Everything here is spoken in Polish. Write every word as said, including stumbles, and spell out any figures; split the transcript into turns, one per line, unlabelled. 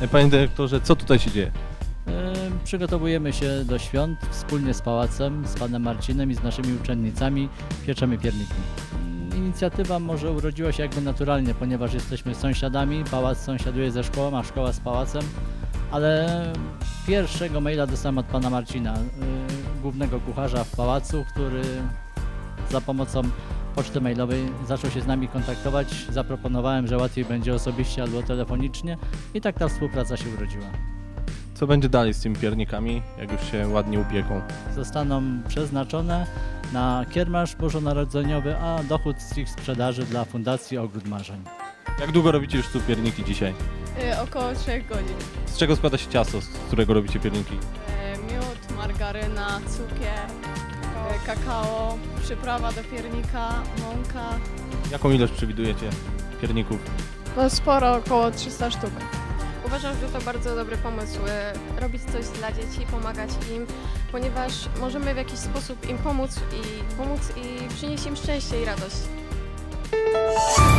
Panie dyrektorze, co tutaj się dzieje?
Przygotowujemy się do świąt wspólnie z Pałacem, z panem Marcinem i z naszymi uczennicami pieczemy pierniki. Inicjatywa może urodziła się jakby naturalnie, ponieważ jesteśmy sąsiadami, Pałac sąsiaduje ze szkołą, a szkoła z Pałacem, ale pierwszego maila dostałem od pana Marcina, głównego kucharza w Pałacu, który za pomocą poczty mailowej zaczął się z nami kontaktować. Zaproponowałem, że łatwiej będzie osobiście albo telefonicznie i tak ta współpraca się urodziła.
Co będzie dalej z tymi piernikami, jak już się ładnie upieką?
Zostaną przeznaczone na kiermasz bożonarodzeniowy, a dochód z ich sprzedaży dla Fundacji Ogród Marzeń.
Jak długo robicie już tu pierniki dzisiaj?
Y, około trzech godzin.
Z czego składa się ciasto, z którego robicie pierniki?
Y, miód, margaryna, cukier, y, kakao, przyprawa do piernika, mąka.
Jaką ilość przewidujecie pierników?
No sporo, około trzysta sztuk.
Uważam, że to bardzo dobry pomysł, e, robić coś dla dzieci, pomagać im, ponieważ możemy w jakiś sposób im pomóc i pomóc i przynieść im szczęście i radość.